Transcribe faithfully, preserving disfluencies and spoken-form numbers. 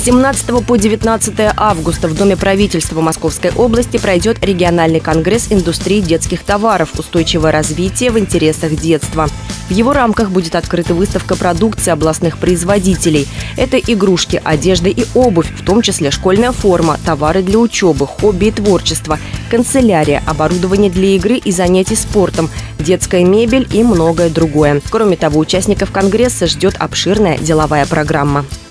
семнадцатого по девятнадцатое августа в Доме правительства Московской области пройдет региональный конгресс индустрии детских товаров «Устойчивое развитие в интересах детства». В его рамках будет открыта выставка продукции областных производителей. Это игрушки, одежда и обувь, в том числе школьная форма, товары для учебы, хобби и творчества, канцелярия, оборудование для игры и занятий спортом, детская мебель и многое другое. Кроме того, участников конгресса ждет обширная деловая программа.